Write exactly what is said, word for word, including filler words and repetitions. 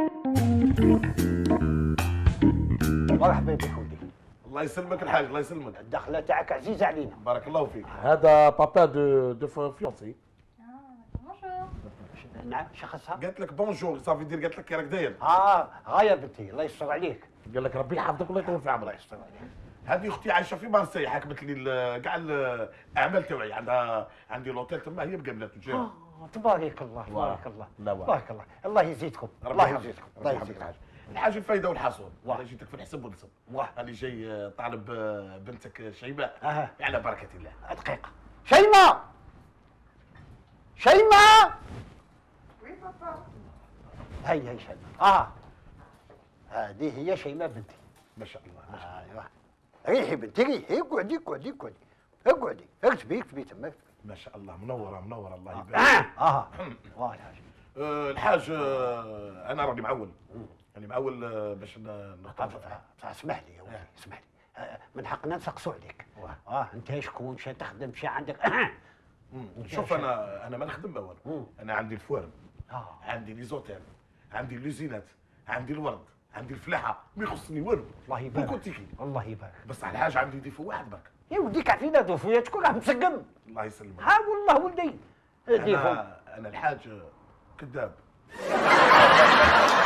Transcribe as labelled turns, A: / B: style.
A: مرحبا بك ولدي.
B: الله يسلمك الحاج، الله يسلمك.
A: الدخله تاعك عزيزه علينا.
B: بارك الله فيك.
C: هذا بابا دو دو فيونسي.
D: بونجور.
A: نعم شخصها؟
B: قالت لك بونجور صافي دير، قالت لك كي راك داير.
A: اه غايه بنتي الله يستر عليك.
C: قال لك ربي يحفظك الله يطول في عمرك.
A: الله يستر عليك.
B: هذه اختي عايشه في مارسي، حكمت لي ال- كاع الاعمال تاعي، عندها عندي لوتيل تما هي مقابلات وجهها.
A: آه، تبارك الله تبارك الله
C: لا والله.
A: تبارك الله. الله يزيدكم
B: ربي
A: الله
B: يحفظك،
A: يزيدكم
B: ربي
A: الله
B: يحفظك
A: يزيدكم.
B: الحاج. الحاج الفايده والحصول.
A: واه.
B: انا جيتك في الحسب والنسب.
A: واه.
B: انا جاي طالب بنتك شيماء.
A: اها
B: على بركه الله.
A: دقيقه. شيماء شيماء.
D: وي بابا.
A: هي هي شيماء. اه هذه هي شيماء بنتي.
B: ما شاء الله ما شاء الله.
A: ايوه ريحي بنتي ريحي. اقعدي اقعدي اقعدي اقعدي اكتبي اكتبي تما.
B: ما شاء الله منوره منوره الله
A: اه
B: يبارك.
A: اه والله الحاج.
B: آه، الحاج آه، انا راني معول، راني معول آه، باش ن- نخطب.
A: اسمح لي يا ولدي اسمح لي. آه، من حقنا نسقسوا عليك. اه انت شكون شا تخدم شا عندك.
B: مم. شوف انا انا ما نخدم ما والو.
A: مم.
B: انا عندي الفوارم،
A: اه
B: عندي لي زوتيل، عندي اللوزينات، عندي الورد، عندي الفلاحه، ما يخصني والو.
A: الله يبارك.
B: بوكوتيكي.
A: الله يبارك.
B: بصح الحاج عندي ديفو واحد برك.
A: يا ولديك عفينا دوفيا تكون راه مسقم.
B: الله يسلمك.
A: ها والله ولدي. ديفو.
B: انا انا الحاج كذاب.